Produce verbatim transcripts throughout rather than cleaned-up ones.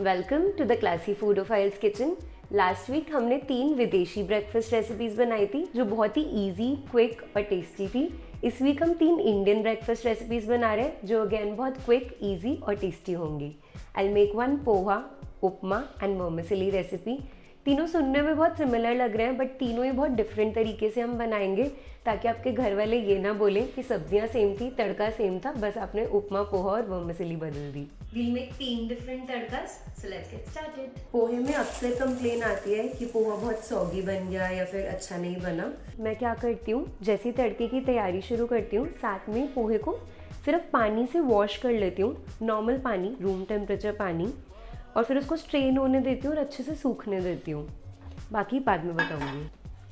Welcome to the classy foodophiles kitchen. Last week हमने तीन विदेशी ब्रेकफास्ट रेसिपीज़ बनाई थी जो बहुत ही इजी, क्विक और टेस्टी थी। इस वीक हम तीन इंडियन ब्रेकफास्ट रेसिपीज़ बना रहे हैं जो अगेन बहुत क्विक, इजी और टेस्टी होंगी। I make one poha, upma and vermicelli recipe. तीनों सुनने में बहुत सिमिलर लग रहे हैं बट तीनों ही बहुत डिफरेंट तरीके से हम बनाएंगे ताकि आपके घर वाले ये ना बोलें कि सब्जियां सेम थी, तड़का सेम था, बस आपने उपमा, पोहा और वर्मिसेली बदल दी। We'll make तीन different tadkas, so let's get started। पोहे में अक्सर कंप्लेन आती है कि पोहा बहुत सॉगी बन गया या फिर अच्छा नहीं बना। मैं क्या करती हूँ, जैसे ही तड़के की तैयारी शुरू करती हूँ साथ में पोहे को सिर्फ पानी से वॉश कर लेती हूँ, नॉर्मल पानी, रूम टेम्परेचर पानी, और फिर उसको स्ट्रेन होने देती हूँ और अच्छे से सूखने देती हूँ। बाकी बाद में बताऊँगी।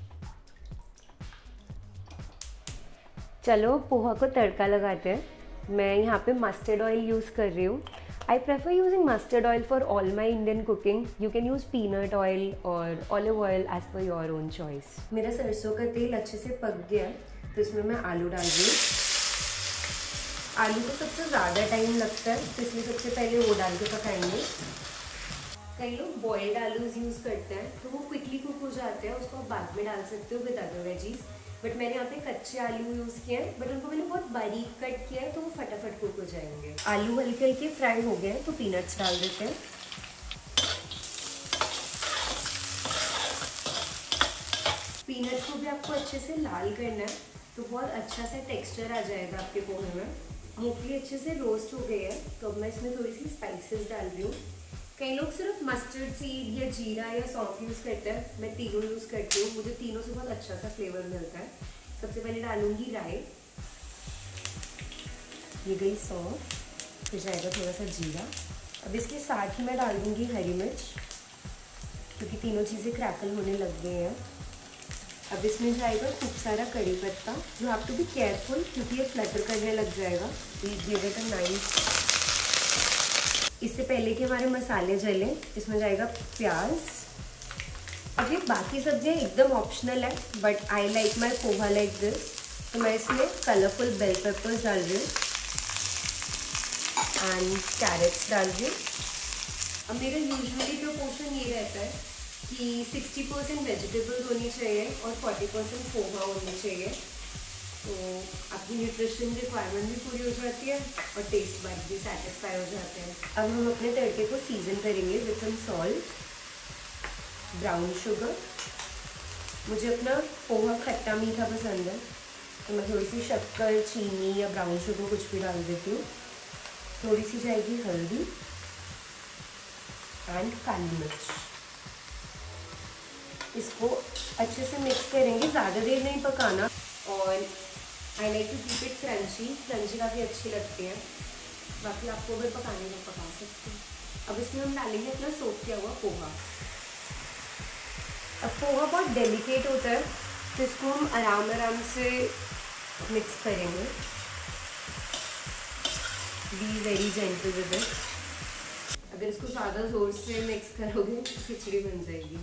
चलो पोहा को तड़का लगाते हैं। मैं यहाँ पे मस्टर्ड ऑयल यूज़ कर रही हूँ। I prefer using mustard oil for all my Indian cooking. You can use peanut oil और olive oil as per your own choice. मेरा सरसों का तेल अच्छे से पक गया है तो इसमें मैं आलू डाल रही हूँ। आलू को सबसे ज़्यादा टाइम लगता है तो इसलिए सबसे पहले वो डाल के पकाएंगे। कई लोग बॉइल्ड आलूज यूज़ करते हैं तो वो क्विकली कुक हो जाते हैं, उसको आप बाद में डाल सकते हो विद अदर वेजीज। बट मैंने यहाँ पे कच्चे आलू यूज़ किए हैं बट उनको मैंने बहुत बारीक कट किया है तो वो फटाफट कुक हो जाएंगे। आलू हल्के हल्के फ्राई हो गए हैं तो पीनट्स डाल देते हैं। पीनट को भी आपको अच्छे से लाल करना है तो बहुत अच्छा सा टेक्सचर आ जाएगा आपके पोहे में। मूंगफली अच्छे से रोस्ट हो गई है तो अब मैं इसमें थोड़ी सी स्पाइसेस डाल रही हूँ। कई लोग सिर्फ मस्टर्ड सीड या जीरा या सौंफ यूज़ करते हैं, मैं तीनों यूज़ करती हूँ, मुझे तीनों से बहुत अच्छा सा फ्लेवर मिलता है। सबसे पहले डालूंगी राई, ये गई सौंफ, फिर जाएगा थोड़ा सा जीरा। अब इसके साथ ही मैं डाल दूँगी हरी मिर्च क्योंकि तीनों चीज़ें क्रैकल होने लग गए हैं। अब इसमें जाएगा खूब सारा कड़ी पत्ता। You have to be careful क्योंकि ये फ्लटर करने लग जाएगा। Please give it a nice. इससे पहले कि हमारे मसाले जलें इसमें जाएगा प्याज। अब ये बाकी सब्जियां एकदम ऑप्शनल है but I like my poha like this, तो मैं इसमें कलरफुल बेल पेपर्स डाल रही हूँ एंड कैरेट्स डाल रही हूँ। अब मेरा यूजुअली प्रोपोर्शन ये रहता है कि सिक्सटी परसेंट वेजिटेबल्स होनी चाहिए और फोर्टी परसेंट पोहा होनी चाहिए, तो आपकी न्यूट्रिशन रिक्वायरमेंट भी पूरी हो जाती है और टेस्ट बाइट भी सेटिस्फाई हो जाते हैं। अब हम अपने तड़के को सीजन करेंगे with some salt, brown sugar. मुझे अपना पोहा खट्टा मीठा पसंद है तो मैं थोड़ी सी शक्कर, चीनी या ब्राउन शुगर कुछ भी डाल देती हूँ। थोड़ी सी जाएगी हल्दी एंड काली मिर्च। इसको अच्छे से मिक्स करेंगे, ज़्यादा देर नहीं पकाना। और I like to keep it crunchy, crunchy काफ़ी अच्छी लगती है। बाकी आपको अगर पकाने में पका सकते हैं। अब इसमें हम डालेंगे अपना सोक किया हुआ पोहा। अब पोहा बहुत डेलिकेट होता है तो इसको हम आराम आराम से मिक्स करेंगे। Be very gentle with it. अगर इसको ज़्यादा ज़ोर से मिक्स करोगे तो खिचड़ी बन जाएगी।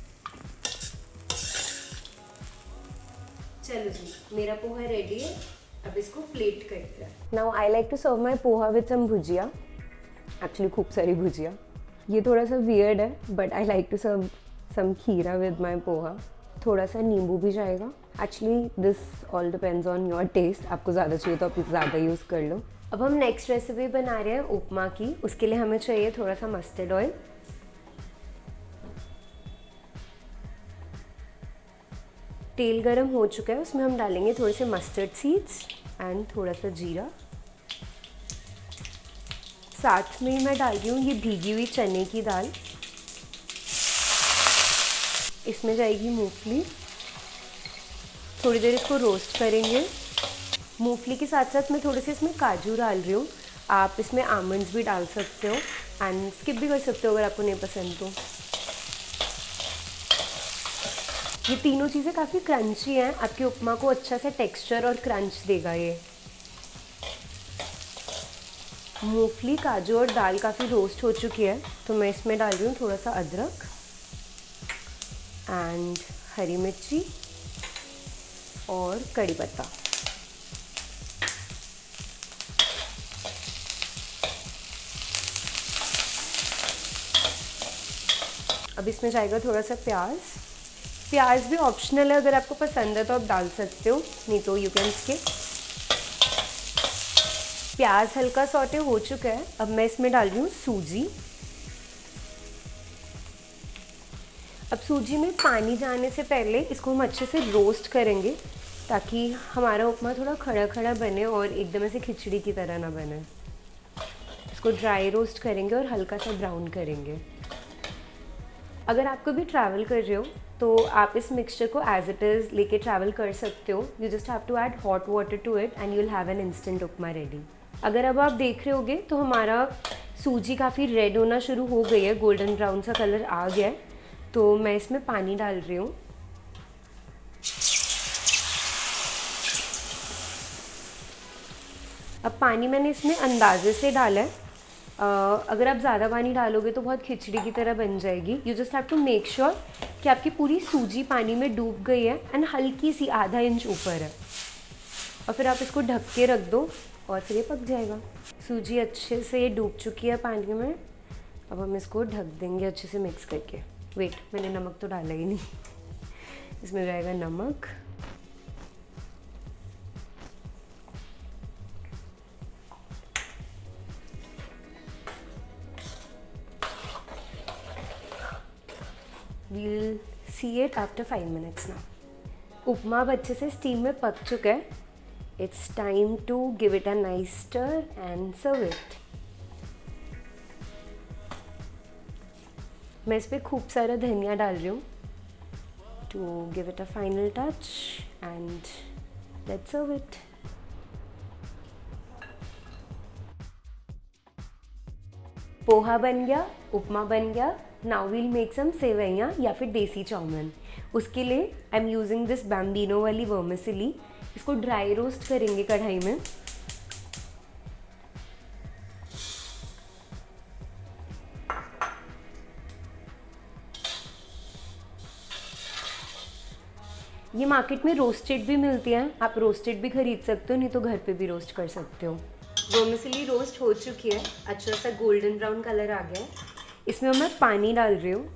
चलो जी, मेरा पोहा रेडी है। अब इसको प्लेट करते हैं। Now I like to serve my poha with some bhujia, actually खूब सारी भुजिया। ये थोड़ा सा वियर्ड है but I like to serve some kheera with my poha. थोड़ा सा नींबू भी जाएगा। Actually this all depends on your taste, आपको ज़्यादा चाहिए तो आप ज़्यादा यूज़ कर लो। अब हम नेक्स्ट रेसिपी बना रहे हैं उपमा की। उसके लिए हमें चाहिए थोड़ा सा मस्टर्ड ऑयल। तेल गरम हो चुका है, उसमें हम डालेंगे थोड़े से मस्टर्ड सीड्स एंड थोड़ा सा जीरा। साथ में मैं डाल रही हूँ ये भीगी हुई चने की दाल। इसमें जाएगी मूंगफली। थोड़ी देर इसको रोस्ट करेंगे। मूंगफली के साथ साथ मैं थोड़े से इसमें काजू डाल रही हूँ। आप इसमें आमंड्स भी डाल सकते हो एंड स्किप भी कर सकते हो अगर आपको नहीं पसंद तो। ये तीनों चीज़ें काफ़ी क्रंची हैं, आपके उपमा को अच्छा सा टेक्सचर और क्रंच देगा ये। मूंगफली, काजू और दाल काफ़ी रोस्ट हो चुकी है तो मैं इसमें डाल रही हूँ थोड़ा सा अदरक एंड हरी मिर्ची और कड़ी पत्ता। अब इसमें जाएगा थोड़ा सा प्याज। प्याज भी ऑप्शनल है, अगर आपको पसंद है तो आप डाल सकते हो, नहीं तो यू कैन स्किप। प्याज हल्का सॉटे हो चुका है, अब मैं इसमें डाल रही हूँ सूजी। अब सूजी में पानी जाने से पहले इसको हम अच्छे से रोस्ट करेंगे ताकि हमारा उपमा थोड़ा खड़ा खड़ा बने और एकदम ऐसे खिचड़ी की तरह ना बने। इसको ड्राई रोस्ट करेंगे और हल्का सा ब्राउन करेंगे। अगर आप कभी ट्रैवल कर रहे हो तो आप इस मिक्सचर को एज इट इज़ लेके ट्रैवल कर सकते हो। You just have to add hot water to it and you will have an instant upma ready. अगर अब आप देख रहे होगे तो हमारा सूजी काफ़ी रेड होना शुरू हो गई है, गोल्डन ब्राउन सा कलर आ गया है। तो मैं इसमें पानी डाल रही हूँ। अब पानी मैंने इसमें अंदाजे से डाला है। uh, अगर आप ज़्यादा पानी डालोगे तो बहुत खिचड़ी की तरह बन जाएगी। You just have to make sure कि आपकी पूरी सूजी पानी में डूब गई है एंड हल्की सी आधा इंच ऊपर है, और फिर आप इसको ढक के रख दो और फिर ये पक जाएगा। सूजी अच्छे से डूब चुकी है पानी में। अब हम इसको ढक देंगे अच्छे से मिक्स करके। वेट, मैंने नमक तो डाला ही नहीं। इसमें जाएगा नमक, we'll see it after five minutes ना। उपमा अब अच्छे से स्टीम में पक चुका है। It's time to give it a nice stir and serve it. मैं इस पर खूब सारा धनिया डाल रही हूँ to give it a final touch and let's serve it. Poha बन गया, उपमा बन गया। Now we'll make some sevaiyan या फिर देसी चाउमीन। उसके लिए I am using this Bambino वाली वर्मिसेली। इसको ड्राई रोस्ट करेंगे कढ़ाई में। ये मार्केट में रोस्टेड भी मिलती हैं, आप रोस्टेड भी खरीद सकते हो, नहीं तो घर पे भी रोस्ट कर सकते हो। वर्मिसेली रोस्ट हो चुकी है, अच्छा सा गोल्डन ब्राउन कलर आ गया है। इसमें मैं पानी डाल रही हूँ।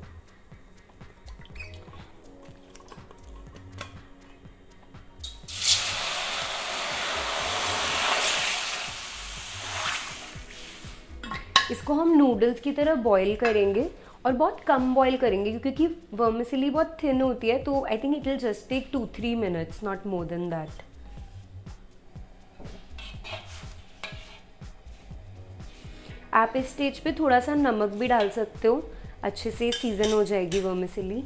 इसको हम नूडल्स की तरह बॉईल करेंगे और बहुत कम बॉईल करेंगे क्योंकि वर्मिसेली बहुत थिन होती है। तो I think it will just take two three minutes, not more than that. आप इस स्टेज पे थोड़ा सा नमक भी डाल सकते हो, अच्छे से सीजन हो जाएगी वर्मिसेली।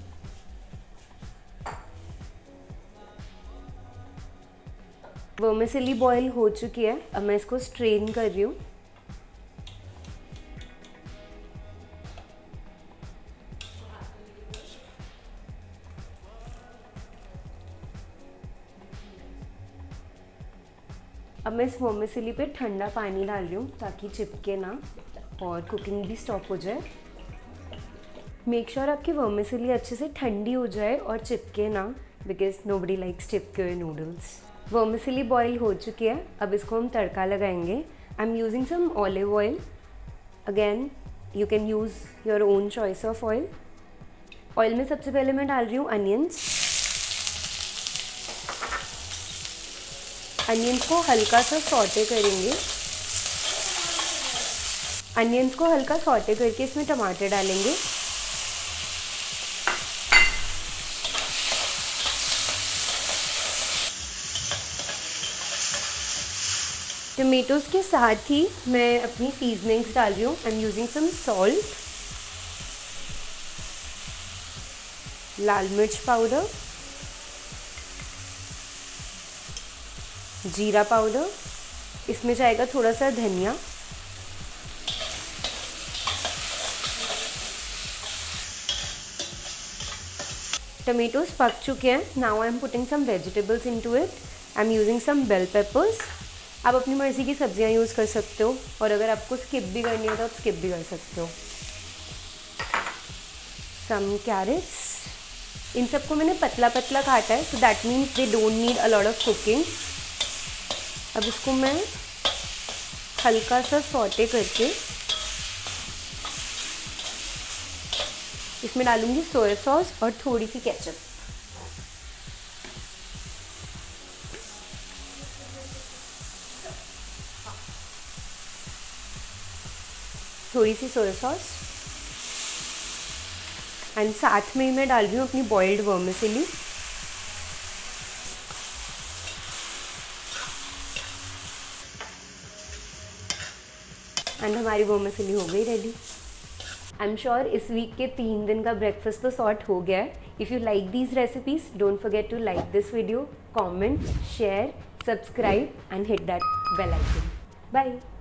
वर्मिसेली बॉईल हो चुकी है, अब मैं इसको स्ट्रेन कर रही हूँ। अब मैं इस वर्मिसेली पे ठंडा पानी डाल रही हूँ ताकि चिपके ना और कुकिंग भी स्टॉप हो जाए। मेक श्योर आपकी वर्मिसेली अच्छे से ठंडी हो जाए और चिपके ना, बिकॉज नोबडी लाइक्स चिपके हुए नूडल्स। वर्मिसेली बॉईल हो चुकी है, अब इसको हम तड़का लगाएंगे। I am using some olive oil. Again you can use your own choice of oil. Oil में सबसे पहले मैं डाल रही हूँ अनियंस। अनियंस को हल्का सा सॉटे करेंगे। अनियंस को हल्का सॉटे करके इसमें टमाटर डालेंगे। टमेटोज के साथ ही मैं अपनी सीजनिंग्स डाल रही हूँ। I am using some salt, लाल मिर्च पाउडर, जीरा पाउडर, इसमें जाएगा थोड़ा सा धनिया, टमेटोज पक चुके हैं। Now I am putting some vegetables into it. I am using some bell peppers. आप अपनी मर्ज़ी की सब्जियां यूज़ कर सकते हो, और अगर आपको स्किप भी करनी हो तो आप स्किप भी कर सकते हो। सम कैरेट्स, इन सबको मैंने पतला पतला काटा है, तो that means they don't need a lot of cooking. अब इसको मैं हल्का सा सॉटे करके इसमें डालूंगी सोया सॉस और थोड़ी सी केचप। थोड़ी सी सोया सॉस एंड साथ में ही मैं डाल रही हूँ अपनी बॉइल्ड वर्मिसेली। एंड हमारी वर्मिसेली हो गई रेडी। आई एम श्योर इस वीक के तीन दिन का ब्रेकफास्ट तो सॉर्ट हो गया है। If you like these recipes don't forget to like this video, comment, share, subscribe and hit that bell icon. Bye.